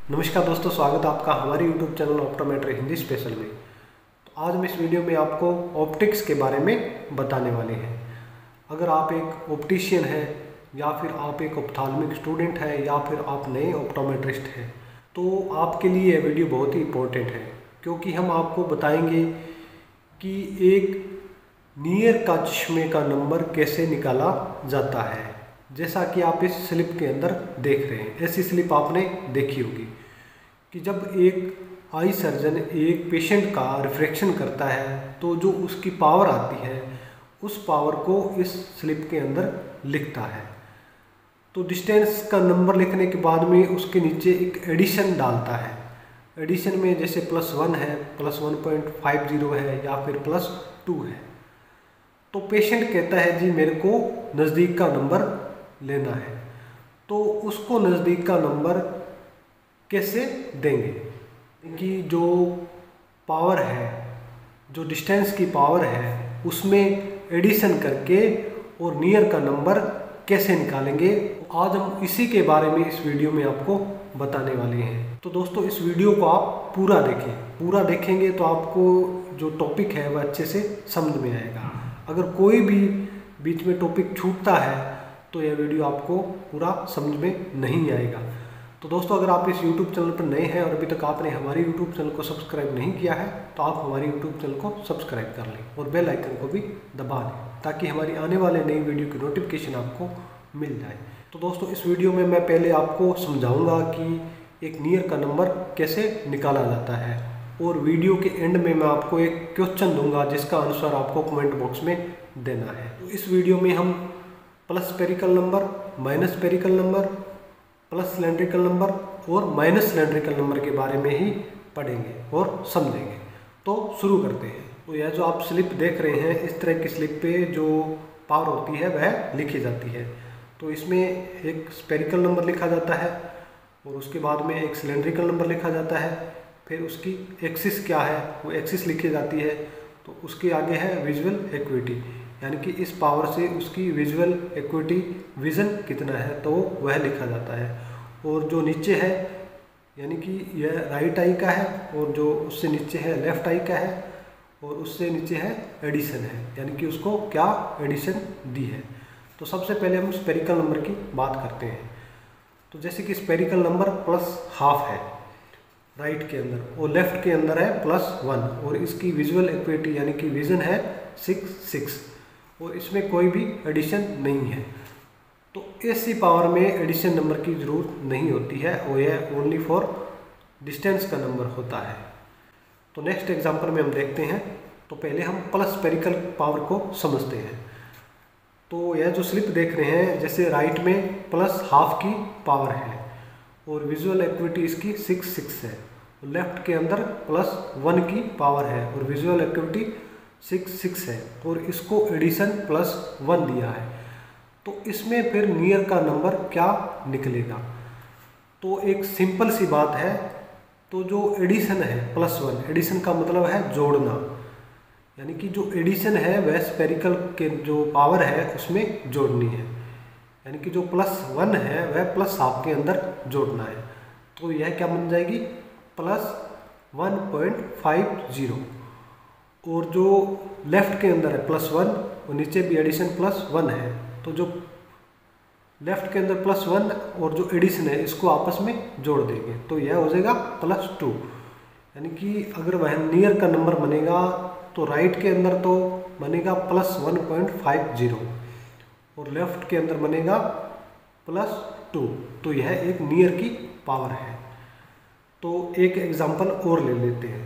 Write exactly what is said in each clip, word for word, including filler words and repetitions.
नमस्कार दोस्तों, स्वागत है आपका हमारे YouTube channel optometry Hindi special में। तो आज हम इस वीडियो में आपको ऑप्टिक्स के बारे में बताने वाले हैं। अगर आप एक ऑप्टिशियन हैं या फिर आप एक ऑप्थाल्मिक स्टूडेंट हैं या फिर आप नए ऑप्टोमेट्रिस्ट हैं तो आपके लिए यह वीडियो बहुत ही इम्पोर्टेंट है, क्योंकि हम आपको बताएंगे कि एक नियर का चश्मे का नंबर कैसे निकाला जाता है। जैसा कि आप इस स्लिप के अंदर देख रहे हैं, ऐसी स्लिप आपने देखी होगी कि जब एक आई सर्जन एक पेशेंट का रिफ्रैक्शन करता है तो जो उसकी पावर आती है उस पावर को इस स्लिप के अंदर लिखता है। तो डिस्टेंस का नंबर लिखने के बाद में उसके नीचे एक एडिशन डालता है। एडिशन में जैसे प्लस वन है, plus one point five zero है या फिर प्लस टू है। तो पेशेंट कहता है जी मेरे को नज़दीक का नंबर लेना है, तो उसको नज़दीक का नंबर कैसे देंगे कि जो पावर है, जो डिस्टेंस की पावर है उसमें एडिशन करके और नियर का नंबर कैसे निकालेंगे, आज हम इसी के बारे में इस वीडियो में आपको बताने वाले हैं। तो दोस्तों इस वीडियो को आप पूरा देखें, पूरा देखेंगे तो आपको जो टॉपिक है वह अच्छे से समझ में आएगा। अगर कोई भी बीच में टॉपिक छूटता है तो यह वीडियो आपको पूरा समझ में नहीं आएगा। तो दोस्तों अगर आप इस YouTube चैनल पर नए हैं और अभी तक आपने हमारे YouTube चैनल को सब्सक्राइब नहीं किया है तो आप हमारे YouTube चैनल को सब्सक्राइब कर लें और बेल आइकन को भी दबा लें, ताकि हमारी आने वाले नई वीडियो की नोटिफिकेशन आपको मिल जाए। तो दोस्तों इस वीडियो में मैं पहले आपको समझाऊँगा कि एक नियर का नंबर कैसे निकाला जाता है, और वीडियो के एंड में मैं आपको एक क्वेश्चन दूंगा जिसका आंसर आपको कमेंट बॉक्स में देना है। तो इस वीडियो में हम plus spherical number, minus spherical number, plus cylindrical number और माइनस सिलेंड्रिकल नंबर के बारे में ही पढ़ेंगे और समझेंगे। तो शुरू करते हैं। तो यह जो आप स्लिप देख रहे हैं, इस तरह की स्लिप पे जो पावर होती है वह लिखी जाती है। तो इसमें एक स्पेरिकल नंबर लिखा जाता है और उसके बाद में एक सिलेंड्रिकल नंबर लिखा जाता है। फिर उसकी एक्सिस क्या है वो एक्सिस लिखी जाती है। तो उसके आगे है विजुअल एक्विटी, यानी कि इस पावर से उसकी विजुअल एक्विटी विज़न कितना है तो वह लिखा जाता है। और जो नीचे है यानी कि यह राइट आई का है, और जो उससे नीचे है लेफ़्ट आई का है, और उससे नीचे है एडिशन है, यानी कि उसको क्या एडिशन दी है। तो सबसे पहले हम स्पेरिकल नंबर की बात करते हैं। तो जैसे कि स्पेरिकल नंबर प्लस हाफ है राइट के अंदर और लेफ़्ट के अंदर है प्लस वन, और इसकी विजुअल एक्विटी यानी कि विज़न है सिक्स सिक्स, और इसमें कोई भी एडिशन नहीं है। तो ऐसी पावर में एडिशन नंबर की ज़रूरत नहीं होती है, और यह ओनली फॉर डिस्टेंस का नंबर होता है। तो नेक्स्ट एग्जांपल में हम देखते हैं। तो पहले हम प्लस स्पेरिकल पावर को समझते हैं। तो यह जो स्लिप देख रहे हैं, जैसे राइट में प्लस हाफ की पावर है और विजुअल एक्विटी इसकी सिक्स सिक्स है, और लेफ्ट के अंदर प्लस वन की पावर है और विजुअल एक्विटी सिक्स सिक्स है, और इसको एडिशन प्लस वन दिया है। तो इसमें फिर नियर का नंबर क्या निकलेगा? तो एक सिंपल सी बात है। तो जो एडिशन है प्लस वन, एडिशन का मतलब है जोड़ना, यानी कि जो एडिशन है वह स्पेरिकल के जो पावर है उसमें जोड़नी है, यानी कि जो प्लस वन है वह प्लस हाफ के अंदर जोड़ना है। तो यह क्या बन जाएगी? Plus one point five zero. और जो लेफ़्ट के अंदर है प्लस वन और नीचे भी एडिशन प्लस वन है, तो जो लेफ़्ट के अंदर प्लस वन और जो एडिशन है इसको आपस में जोड़ देंगे तो यह हो जाएगा प्लस टू। यानी कि अगर वह नियर का नंबर बनेगा तो राइट के अंदर तो बनेगा plus one point five zero और लेफ़्ट के अंदर बनेगा प्लस टू। तो यह एक नियर की पावर है। तो एक एग्जांपल और ले लेते हैं।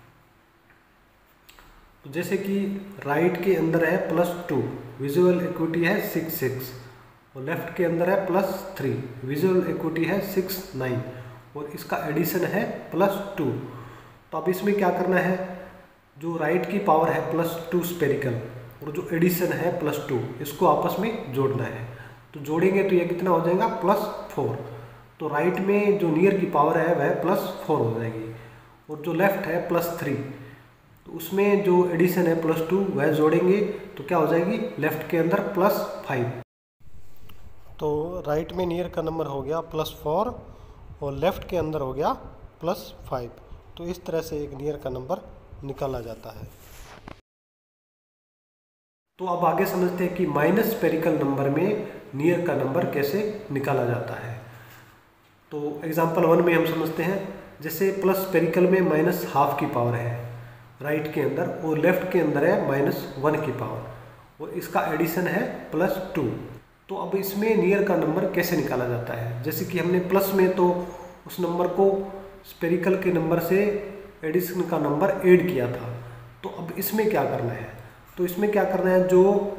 तो जैसे कि राइट के अंदर है प्लस टू, विजुअल एक्विटी है सिक्स सिक्स, और लेफ्ट के अंदर है प्लस थ्री, विजुअल एक्विटी है सिक्स नाइन, और इसका एडिशन है प्लस टू। तो अब इसमें क्या करना है? जो राइट की पावर है प्लस टू स्पेरिकल और जो एडिशन है प्लस टू, इसको आपस में जोड़ना है। तो जोड़ेंगे तो यह कितना हो जाएगा? Plus four. तो राइट में जो नियर की पावर है वह प्लस फोर हो जाएगी, और जो लेफ्ट है प्लस थ्री, तो उसमें जो एडिशन है प्लस टू वह जोड़ेंगे तो क्या हो जाएगी? लेफ्ट के अंदर प्लस फाइव। तो राइट में नियर का नंबर हो गया प्लस फोर और लेफ़्ट के अंदर हो गया प्लस फाइव। तो इस तरह से एक नियर का नंबर निकाला जाता है। तो अब आगे समझते हैं कि माइनस स्पेरिकल नंबर में नियर का नंबर कैसे निकाला जाता है। तो एग्जांपल वन में हम समझते हैं, जैसे प्लस स्पेरिकल में माइनस हाफ की पावर है राइट के अंदर और लेफ्ट के अंदर है माइनस वन की पावर और इसका एडिशन है प्लस टू। तो अब इसमें नियर का नंबर कैसे निकाला जाता है, जैसे कि हमने प्लस में तो उस नंबर को स्पेरिकल के नंबर से एडिशन का नंबर ऐड किया था। तो अब इसमें क्या करना है, तो इसमें क्या करना है, जो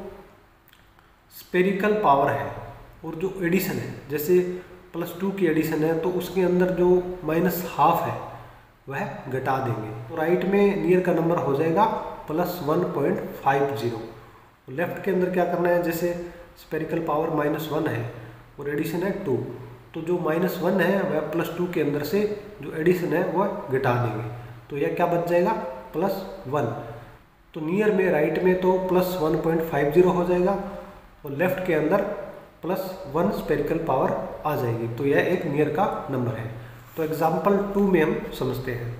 स्पेरिकल पावर है और जो एडिशन है, जैसे प्लस टू की एडिशन है तो उसके अंदर जो माइनस हाफ है वह घटा देंगे। तो राइट में नियर का नंबर हो जाएगा plus one point five zero. Left के अंदर क्या करना है, जैसे स्पेरिकल पावर माइनस वन है और एडिशन है टू, तो जो माइनस वन है वह प्लस टू के अंदर से जो एडिशन है वह घटा देंगे। तो यह क्या बच जाएगा, प्लस वन। तो नियर में राइट में तो plus one point five zero हो जाएगा और लेफ्ट के अंदर प्लस वन स्पेरिकल पावर आ जाएगी। तो यह एक नियर का नंबर है। तो एग्जाम्पल टू में हम समझते हैं,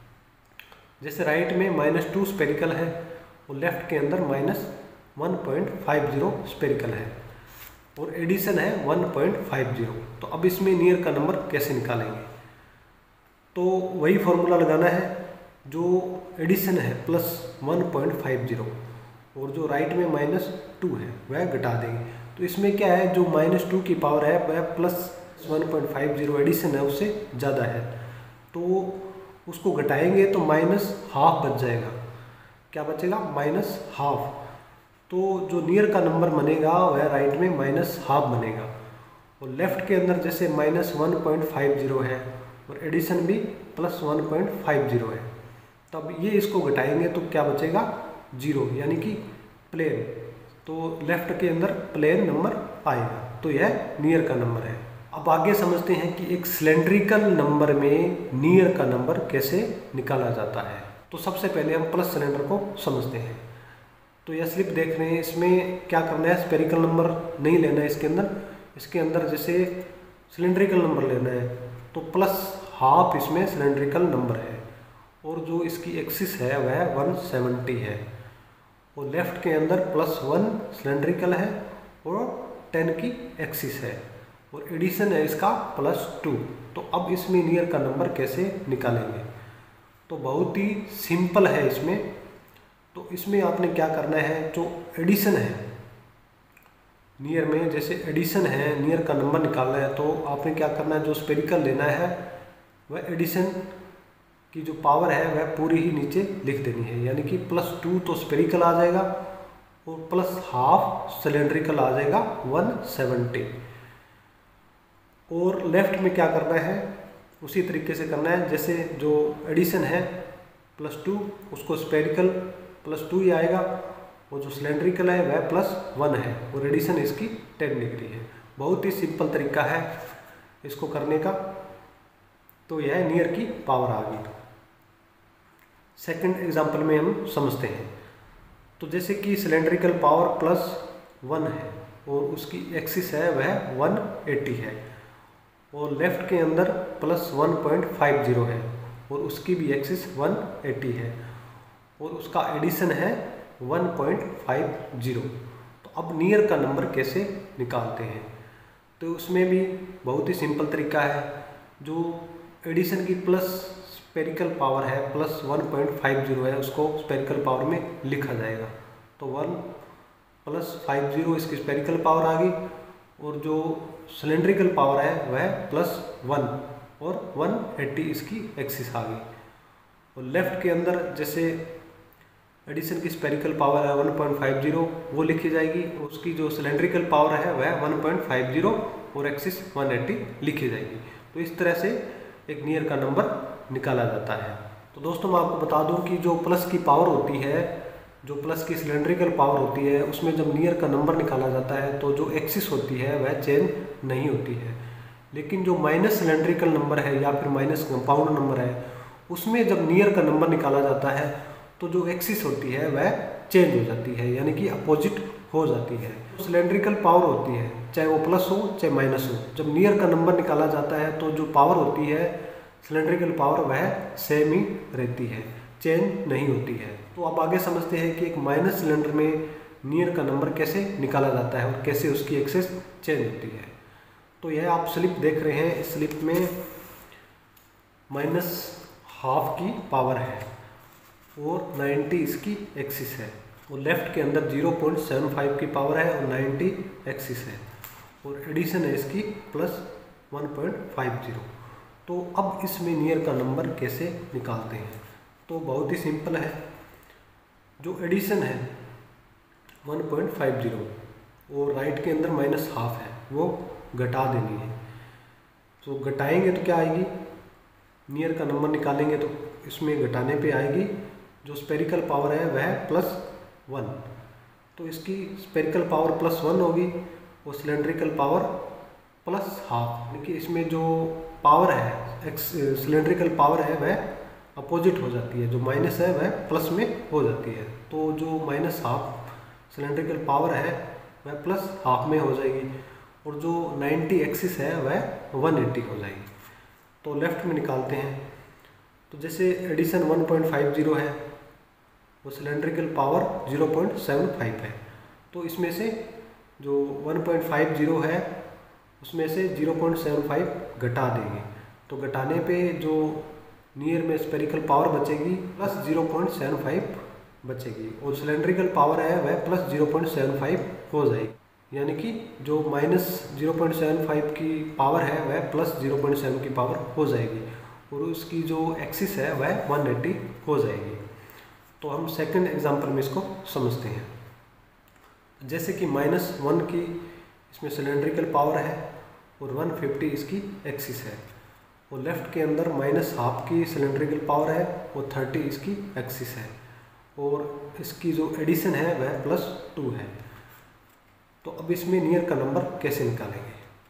जैसे राइट में माइनस टू स्पेरिकल है और लेफ्ट के अंदर minus one point five zero spherical है और एडिशन है वन पॉइंट फाइव जीरो। तो अब इसमें नियर का नंबर कैसे निकालेंगे, तो वही फॉर्मूला लगाना है, जो एडिशन है plus one point five zero और जो राइट में माइनस टू है वह घटा देंगे। तो इसमें क्या है, जो माइनस टू की पावर है वह plus one point five zero addition है उससे ज़्यादा है, तो उसको घटाएंगे तो माइनस हाफ बच जाएगा। क्या बचेगा, माइनस हाफ। तो जो नियर का नंबर बनेगा वह राइट में माइनस हाफ बनेगा और लेफ्ट के अंदर जैसे minus one point five zero है और एडिशन भी plus one point five zero है। तब ये इसको घटाएंगे तो क्या बचेगा, जीरो, यानी कि प्लेन। तो लेफ्ट के अंदर प्लेन नंबर आएगा। तो यह नियर का नंबर है। अब आगे समझते हैं कि एक सिलेंड्रिकल नंबर में नियर का नंबर कैसे निकाला जाता है। तो सबसे पहले हम प्लस सिलेंडर को समझते हैं। तो यह स्लिप देख रहे हैं, इसमें क्या करना है, स्पेरिकल नंबर नहीं लेना है इसके अंदर। इसके अंदर जैसे सिलेंड्रिकल नंबर लेना है तो प्लस हाफ इसमें सिलेंड्रिकल नंबर है और जो इसकी एक्सिस है वह वन सेवेंटी है और लेफ्ट के अंदर प्लस वन सिलेंड्रिकल है और टेन की एक्सिस है और एडिशन है इसका प्लस टू। तो अब इसमें नियर का नंबर कैसे निकालेंगे, तो बहुत ही सिंपल है इसमें। तो इसमें आपने क्या करना है, जो एडिशन है नियर में, जैसे एडिशन है नियर का नंबर निकालना है तो आपने क्या करना है, जो स्पेरिकल लेना है वह एडिशन की जो पावर है वह पूरी ही नीचे लिख देनी है, यानी कि प्लस टू तो स्पेरिकल आ जाएगा और प्लस हाफ सिलेंड्रिकल आ जाएगा वन सेवेंटी। और लेफ्ट में क्या करना है, उसी तरीके से करना है, जैसे जो एडिशन है प्लस टू उसको स्पेरिकल प्लस टू ही आएगा और जो सिलेंड्रिकल है वह प्लस वन है और एडिशन इसकी टेन डिग्री है। बहुत ही सिंपल तरीका है इसको करने का। तो यह नियर की पावर आ गई। सेकंड एग्जांपल में हम समझते हैं। तो जैसे कि सिलेंड्रिकल पावर प्लस वन है और उसकी एक्सिस है वह वन एटी है और लेफ्ट के अंदर plus one point five zero है और उसकी भी एक्सिस वन एटी है और उसका एडिशन है वन पॉइंट फाइव जीरो। तो अब नियर का नंबर कैसे निकालते हैं, तो उसमें भी बहुत ही सिंपल तरीका है। जो एडिशन की प्लस स्पेरिकल पावर है plus one point five zero है उसको स्पेरिकल पावर में लिखा जाएगा। तो वन प्लस फाइव जीरो इसकी स्पेरिकल पावर आ गई और जो सिलेंड्रिकल पावर है वह प्लस वन और वन एट्टी इसकी एक्सिस आ गई। और लेफ्ट के अंदर जैसे एडिशन की स्पेरिकल पावर है वन पॉइंट फाइव जीरो वो लिखी जाएगी, उसकी जो सिलेंड्रिकल पावर है वह वन पॉइंट फाइव जीरो और एक्सिस वन एट्टी लिखी जाएगी। तो इस तरह से एक नियर का नंबर निकाला जाता है। तो दोस्तों मैं आपको बता दूं कि जो प्लस की पावर होती है, जो प्लस की सिलेंड्रिकल पावर होती है, उसमें जब नियर का नंबर निकाला जाता है तो जो एक्सिस होती है वह चेंज नहीं होती है। लेकिन जो माइनस सिलेंड्रिकल नंबर है या फिर माइनस कंपाउंड नंबर है उसमें जब नियर का नंबर निकाला जाता है तो जो एक्सिस होती है वह चेंज हो जाती है, यानी कि अपोजिट हो जाती है। तो सिलेंड्रिकल पावर होती है, चाहे वो प्लस हो चाहे माइनस हो, जब नियर का नंबर निकाला जाता है तो जो पावर होती है सिलेंड्रिकल पावर वह सेम ही रहती है, चेंज नहीं होती है। तो अब आगे समझते हैं कि एक माइनस सिलेंडर में नियर का नंबर कैसे निकाला जाता है और कैसे उसकी एक्सेस चेंज होती है। तो यह आप स्लिप देख रहे हैं, इस स्लिप में माइनस हाफ की पावर है और नाइन्टी इसकी एक्सिस है, और लेफ्ट के अंदर ज़ीरो पॉइंट सेवन फाइव की पावर है और नाइन्टी एक्सिस है, और एडिशन है इसकी plus one point five zero. तो अब इसमें नियर का नंबर कैसे निकालते हैं, तो बहुत ही सिंपल है। जो एडिशन है वन पॉइंट फाइव ज़ीरो और राइट के अंदर माइनस हाफ है, वो घटा देनी है। तो घटाएंगे तो क्या आएगी, नियर का नंबर निकालेंगे तो इसमें घटाने पे आएगी जो स्पेरिकल पावर है वह प्लस वन। तो इसकी स्पेरिकल पावर प्लस वन होगी और सिलेंड्रिकल पावर प्लस हाफ, यानी कि इसमें जो पावर है एक्स सिलेंड्रिकल पावर है वह अपोजिट हो जाती है, जो माइनस है वह प्लस में हो जाती है। तो जो माइनस हाफ सिलेंड्रिकल पावर है वह प्लस हाफ में हो जाएगी, और जो नाइन्टी एक्सिस है वह वन एट्टी हो जाएगी। तो लेफ्ट में निकालते हैं, तो जैसे addition one point five zero है वो cylindrical power zero point seven five है, तो इसमें से जो वन पॉइंट फाइव ज़ीरो है उसमें से ज़ीरो पॉइंट सेवन फाइव घटा देंगे। तो घटाने पे जो नियर में स्पेरिकल पावर बचेगी plus zero point seven five बचेगी, और सिलेंड्रिकल पावर है वह plus zero point seven five हो जाएगी, यानी कि जो minus zero point seven five की पावर है वह प्लस ज़ीरो पॉइंट सेवन की पावर हो जाएगी, और उसकी जो एक्सिस है वह वन एट्टी हो जाएगी। तो हम सेकंड एग्जांपल में इसको समझते हैं। जैसे कि माइनस वन की इसमें सिलेंड्रिकल पावर है और वन फिफ्टी इसकी एक्सिस है, और लेफ्ट के अंदर माइनस हाफ की सिलेंड्रिकल पावर है और थर्टी इसकी एक्सिस है, और इसकी जो एडिशन है वह प्लस टू है। तो अब इसमें नियर का नंबर कैसे निकालेंगे,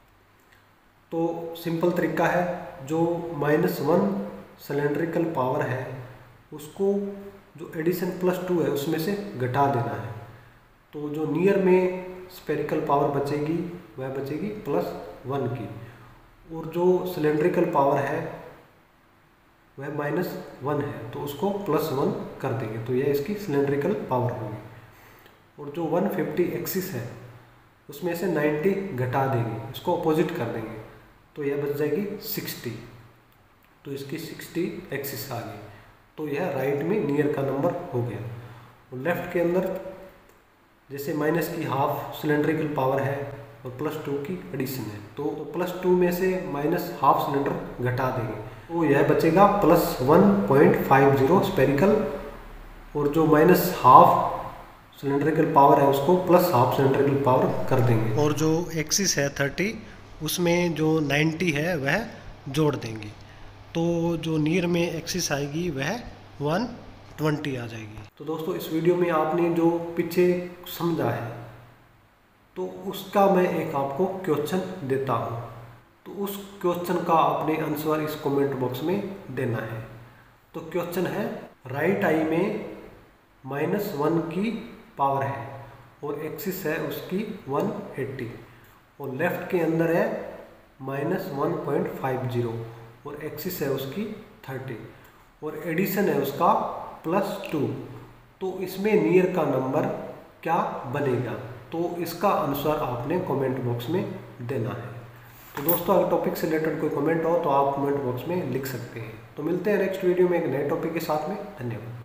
तो सिंपल तरीका है, जो माइनस वन सिलेंड्रिकल पावर है उसको जो एडिशन प्लस टू है उसमें से घटा देना है। तो जो नियर में स्पेरिकल पावर बचेगी वह बचेगी प्लस वन की, और जो सिलेंड्रिकल पावर है वह माइनस वन है, तो उसको प्लस वन कर देंगे, तो यह इसकी सिलेंड्रिकल पावर होगी। और जो वन फिफ्टी एक्सिस है उसमें से नाइन्टी घटा देंगे, इसको अपोजिट कर देंगे, तो यह बच जाएगी सिक्सटी, तो इसकी सिक्सटी एक्सिस आ गई। तो यह राइट में नियर का नंबर हो गया। और लेफ्ट के अंदर जैसे माइनस की हाफ सिलेंड्रिकल पावर है और प्लस टू की एडिशन है, तो प्लस टू में से माइनस हाफ सिलेंडर घटा देंगे, तो यह बचेगा plus one point five zero spherical, और जो माइनस हाफ सिलेंड्रिकल पावर है उसको प्लस हाफ सिलेंड्रिकल पावर कर देंगे, और जो एक्सिस है थर्टी उसमें जो नाइन्टी है वह जोड़ देंगे, तो जो नियर में एक्सिस आएगी वह वन ट्वेंटी आ जाएगी। तो दोस्तों इस वीडियो में आपने जो पीछे समझा है तो उसका मैं एक आपको क्वेश्चन देता हूँ, तो उस क्वेश्चन का आपने आंसर इस कमेंट बॉक्स में देना है। तो क्वेश्चन है, राइट आई में माइनस वन की पावर है और एक्सिस है उसकी वन एट्टी, और लेफ्ट के अंदर है minus one point five zero और एक्सिस है उसकी थर्टी, और एडिशन है उसका प्लस टू। तो इसमें नियर का नंबर क्या बनेगा, तो इसका आंसर आपने कमेंट बॉक्स में देना है। तो दोस्तों अगर टॉपिक से रिलेटेड कोई कमेंट हो तो आप कमेंट बॉक्स में लिख सकते हैं। तो मिलते हैं नेक्स्ट वीडियो में एक नए टॉपिक के साथ में। धन्यवाद।